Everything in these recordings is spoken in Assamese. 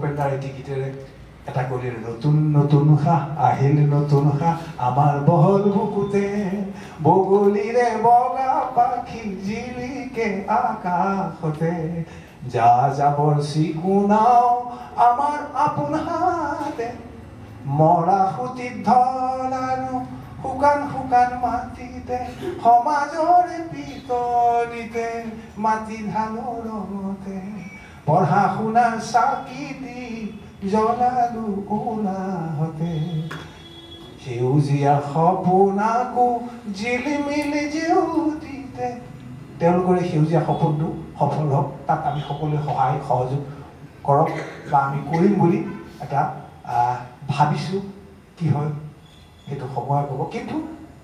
ভূপেন্দ্ৰ গীতেৰে এটা কৰিলে নতুন নতুন উশাহ আহিল নতুন উশাহ আমাৰ বহল বুকুতে বগলীৰে বগা পাখি জিলিকে আকাশতে যা যাবৰ চিকুনাও আমাৰ আপোন হাতে মৰা সুতিত ধলানো শুকান শুকান মাটিতে সমাজৰে পিতলিতে মাটি ধানৰ ৰঙতে পঢ়া শুনা চাকি দি জ্বলালো ওলাহতে সেউজীয়া সপোনাকো জিলিমিলি জেউতিতে তেওঁলোকৰ সেউজীয়া সপোনটো সফল হওক তাত আমি সকলোৱে সহায় সহযোগ কৰক বা আমি কৰিম বুলি এটা ভাবিছোঁ কি হয় সেইটো সময় ক'ব কিন্তু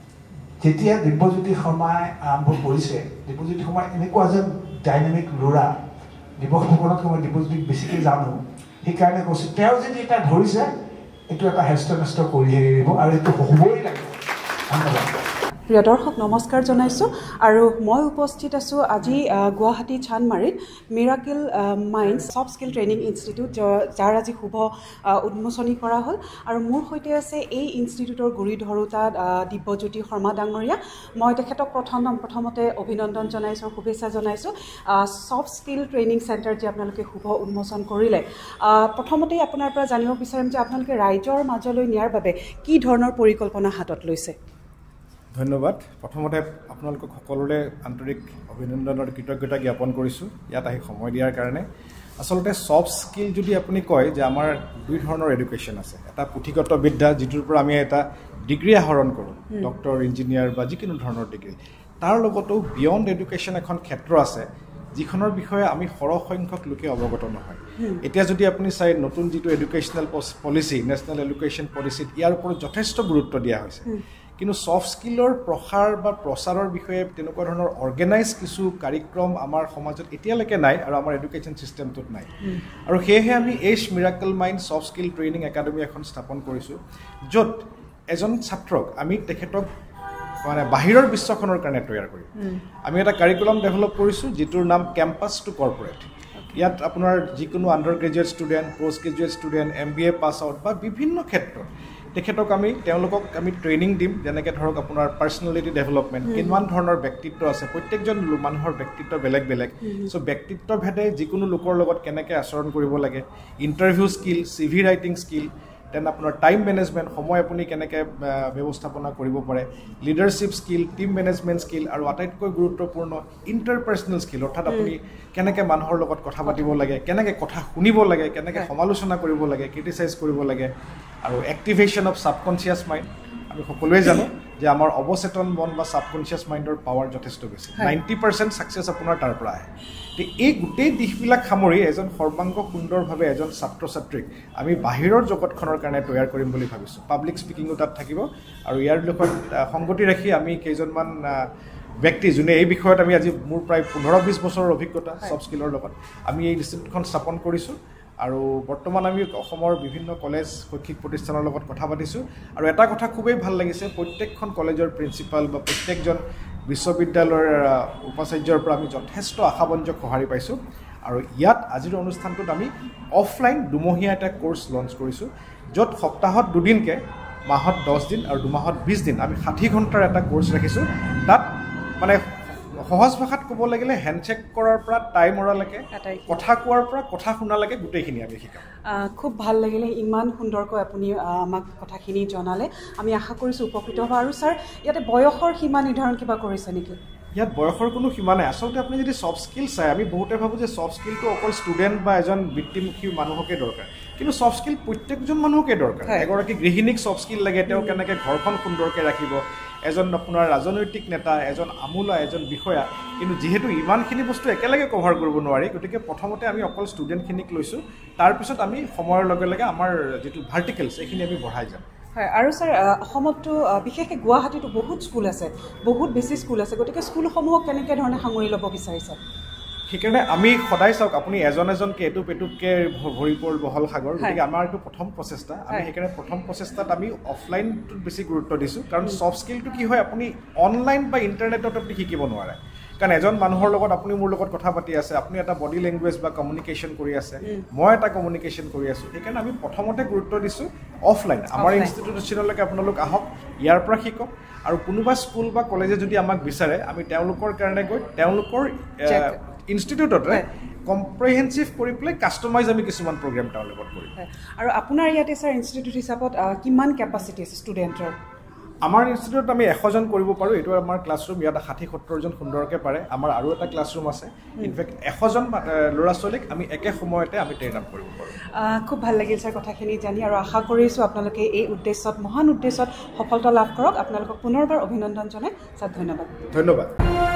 যেতিয়া দিব্যজ্যোতি শৰ্মাই আৰম্ভ কৰিছে দিব্যজ্যোতি শৰ্মা এনেকুৱা এজন ডাইনামিক ল'ৰা দিৱসসকলতকৈ মই দিব্যজ্যোতিক বেছিকৈ জানো সেইকাৰণে কৈছোঁ তেওঁ যদি এটা ধৰিছে এইটো এটা হেষ্ট নেষ্ট কৰিহে এৰিব আৰু এইটো হ'বই লাগিব ধন্যবাদ প্ৰিয় দৰ্শক নমস্কাৰ জনাইছোঁ আৰু মই উপস্থিত আছোঁ আজি গুৱাহাটী চানমাৰীত miracle minds soft skill training institute যাৰ আজি শুভ উন্মোচনী কৰা হ'ল আৰু মোৰ সৈতে আছে এই ইনষ্টিটিউটৰ গুৰি ধৰোঁতা দিব্যজ্যোতি শৰ্মা ডাঙৰীয়া মই তেখেতক প্ৰথমতে অভিনন্দন জনাইছোঁ শুভেচ্ছা জনাইছোঁ ছফ্ট স্কিল ট্ৰেইনিং চেণ্টাৰ যে আপোনালোকে শুভ উন্মোচন কৰিলে প্ৰথমতেই আপোনাৰ পৰা জানিব বিচাৰিম যে আপোনালোকে ৰাইজৰ মাজলৈ নিয়াৰ বাবে কি ধৰণৰ পৰিকল্পনা হাতত লৈছে ধন্যবাদ প্ৰথমতে আপোনালোকক সকলোৰে আন্তৰিক অভিনন্দনৰ কৃতজ্ঞতা জ্ঞাপন কৰিছোঁ ইয়াত আহি সময় দিয়াৰ কাৰণে আসলতে ছফ্ট স্কিল যদি আপুনি কয় যে আমাৰ দুই ধৰণৰ এডুকেশ্যন আছে এটা পুথিগত বিদ্যা যিটোৰ পৰা আমি এটা ডিগ্ৰী আহৰণ কৰোঁ ডক্টৰ ইঞ্জিনিয়াৰ বা যিকোনো ধৰণৰ ডিগ্ৰী তাৰ লগতো বিয়ণ্ড এডুকেশ্যন এখন ক্ষেত্ৰ আছে যিখনৰ বিষয়ে আমি সৰহ সংখ্যক লোকে অৱগত নহয় এতিয়া যদি আপুনি চাই নতুন যিটো এডুকেশ্যনেল পলিচি নেশ্যনেল এডুকেশ্যন পলিচিত ইয়াৰ ওপৰত যথেষ্ট গুৰুত্ব দিয়া হৈছে কিন্তু ছফ্ট স্কিলৰ প্ৰসাৰ বা প্ৰচাৰৰ বিষয়ে তেনেকুৱা ধৰণৰ অৰ্গেনাইজ কিছু কাৰ্যক্ৰম আমাৰ সমাজত এতিয়ালৈকে নাই আৰু আমাৰ এডুকেশ্যন চিষ্টেমটোত নাই আৰু সেয়েহে আমি এইচ miracle mind soft skill training academy এখন স্থাপন কৰিছোঁ য'ত এজন ছাত্ৰক আমি তেখেতক মানে বাহিৰৰ বিশ্বখনৰ কাৰণে তৈয়াৰ কৰিম আমি এটা কাৰিকুলাম ডেভেলপ কৰিছোঁ যিটোৰ নাম কেম্পাছ টু কৰ্পৰেট ইয়াত আপোনাৰ যিকোনো undergraduate student postgraduate student MBA pass out বা বিভিন্ন ক্ষেত্ৰত তেখেতক তেওঁলোকক আমি ট্ৰেইনিং দিম যেনেকৈ ধৰক আপোনাৰ পাৰ্চনেলিটি ডেভেলপমেণ্ট কিমান ধৰণৰ ব্যক্তিত্ব আছে প্ৰত্যেকজন মানুহৰ ব্যক্তিত্ব বেলেগ বেলেগ চ' ব্যক্তিত্ব ভেদে যিকোনো লোকৰ লগত কেনেকৈ আচৰণ কৰিব লাগে interview skill CV writing skill then আপোনাৰ টাইম মেনেজমেণ্ট সময় আপুনি কেনেকৈ ব্যৱস্থাপনা কৰিব পাৰে leadership skill team management skill আৰু আটাইতকৈ গুৰুত্বপূৰ্ণ ইণ্টাৰপাৰ্চনেল স্কিল অৰ্থাৎ আপুনি কেনেকৈ মানুহৰ লগত কথা পাতিব লাগে কেনেকৈ কথা শুনিব লাগে কেনেকৈ সমালোচনা কৰিব লাগে ক্ৰিটিচাইজ কৰিব লাগে আৰু এক্টিভেশ্যন অফ ছাবকনচিয়াছ মাইণ্ড আমি সকলোৱে জানো যে আমাৰ অৱচেতন মন বা ছাবকনচিয়াছ মাইণ্ডৰ পাৱাৰ যথেষ্ট বেছি 90% ছাকচেছ আপোনাৰ তাৰ পৰা আহে এই গোটেই দিশবিলাক সামৰি এজন সৰ্বাংগ সুন্দৰভাৱে এজন ছাত্ৰ ছাত্ৰীক আমি বাহিৰৰ জগতখনৰ কাৰণে তৈয়াৰ কৰিম বুলি ভাবিছোঁ পাব্লিক স্পিকিঙো তাত থাকিব আৰু ইয়াৰ লগত সংগতি ৰাখি আমি কেইজনমান ব্যক্তি যোনে এই বিষয়ত আমি আজি মোৰ প্ৰায় 15-20 বছৰৰ অভিজ্ঞতা ছফ্ট স্কিলৰ লগত আমি এই ইনষ্টিটিউটখন স্থাপন কৰিছোঁ আৰু বৰ্তমান আমি অসমৰ বিভিন্ন কলেজ শৈক্ষিক প্ৰতিষ্ঠানৰ লগত কথা পাতিছোঁ আৰু এটা কথা খুবেই ভাল লাগিছে প্ৰত্যেকখন কলেজৰ প্ৰিন্সিপাল বা প্ৰত্যেকজন বিশ্ববিদ্যালয়ৰ উপাচাৰ্যৰ পৰা আমি যথেষ্ট আশাবঞ্জক সঁহাৰি পাইছোঁ আৰু ইয়াত আজিৰ অনুষ্ঠানটোত আমি অফলাইন দুমহীয়া এটা কোৰ্চ লঞ্চ কৰিছোঁ য'ত সপ্তাহত 2 দিনকৈ মাহত 10 দিন আৰু 2 মাহত 20 দিন আমি 60 ঘণ্টাৰ এটা কোৰ্চ ৰাখিছোঁ তাত মানে সহজ ভাষাত ক'ব লাগিলে হেণ্ডশেক কৰাৰ পৰা টাই মৰালৈকে কথা কোৱাৰ পৰা কথা শুনালৈকে গোটেইখিনি আমি শিকাম খুব ভাল লাগিলে ইমান সুন্দৰকৈ আপুনি আমাক কথাখিনি জনালে আমি আশা কৰিছোঁ উপকৃত হ'ব আৰু ছাৰ ইয়াতে বয়সৰ সীমা নিৰ্ধাৰণ কিবা কৰিছে নেকি ইয়াত বয়সৰ কোনো সীমা নাই আচলতে আপুনি যদি ছফ্ট স্কিল চাই আমি বহুতে ভাবোঁ যে ছফ্ট স্কিলটো অকল ষ্টুডেণ্ট বা এজন বৃত্তিমুখী মানুহকে দৰকাৰ কিন্তু ছফ্ট স্কিল প্ৰত্যেকজন মানুহকে দৰকাৰ এগৰাকী গৃহিণীক ছফ্ট স্কিল লাগে তেওঁ কেনেকৈ ঘৰখন সুন্দৰকৈ ৰাখিব এজন আপোনাৰ ৰাজনৈতিক নেতা এজন আমোলা এজন বিষয়া কিন্তু যিহেতু ইমানখিনি বস্তু একেলগে কভাৰ কৰিব নোৱাৰি গতিকে প্ৰথমতে আমি অকল ষ্টুডেণ্টখিনিক লৈছোঁ তাৰপিছত আমি সময়ৰ লগে লগে আমাৰ যিটো ভাৰ্টিকেলছ এইখিনি আমি বঢ়াই যাম হয় আৰু ছাৰ অসমতো বিশেষকৈ গুৱাহাটীতো বহুত স্কুল আছে বহুত বেছি স্কুল আছে গতিকে স্কুলসমূহক কেনেকৈ ধৰণে সাঙুৰি ল'ব বিচাৰিছে সেইকাৰণে আমি সদায় চাওক আপুনি এজনকৈ এটুপকে ভৰি পৰ বহল সাগৰ গতিকে আমাৰ এইটো প্ৰথম প্ৰচেষ্টা আমি সেইকাৰণে প্ৰথম প্ৰচেষ্টাত আমি অফলাইনটোত বেছি গুৰুত্ব দিছোঁ কাৰণ ছফ্ট স্কিলটো কি হয় আপুনি অনলাইন বা ইণ্টাৰনেটত আপুনি শিকিব নোৱাৰে কাৰণ এজন মানুহৰ লগত আপুনি মোৰ লগত কথা পাতি আছে আপুনি এটা বডি লেংগুৱেজ বা কমিউনিকেশ্যন কৰি আছে মই এটা কমিউনিকেশ্যন কৰি আছোঁ সেইকাৰণে আমি প্ৰথমতে গুৰুত্ব দিছোঁ অফলাইন আমাৰ ইনষ্টিটিউশ্যনলৈকে আপোনালোক আহক ইয়াৰ পৰা শিকক আৰু কোনোবা স্কুল বা কলেজে যদি আমাক বিচাৰে আমি তেওঁলোকৰ কাৰণে গৈ তেওঁলোকৰ ইনষ্টিটিউটতে কম্প্ৰিহেনচিভ কৰি পেলাই কাষ্টমাইজ আমি কিছুমান প্ৰগ্ৰেম তেওঁলোকৰ কৰিম আৰু আপোনাৰ ইয়াতে ছাৰ ইনষ্টিটিউট হিচাপত কিমান কেপাচিটি আছে ষ্টুডেণ্টৰ আমাৰ ইনষ্টিটিউটত আমি 100 জন কৰিব পাৰোঁ এইটো আমাৰ ক্লাছৰুম ইয়াত 60-70 জন সুন্দৰকৈ পাৰে আমাৰ আৰু এটা ক্লাছৰুম আছে ইনফেক্ট 100 জন ল'ৰা ছোৱালীক আমি একে সময়তে আমি ট্ৰেইন আপ কৰিব পাৰোঁ খুব ভাল লাগিল ছাৰ কথাখিনি জানি আৰু আশা কৰিছোঁ আপোনালোকে এই উদ্দেশ্যত মহান উদ্দেশ্যত সফলতা লাভ কৰক আপোনালোকক পুনৰবাৰ অভিনন্দন জনাই ছাৰ ধন্যবাদ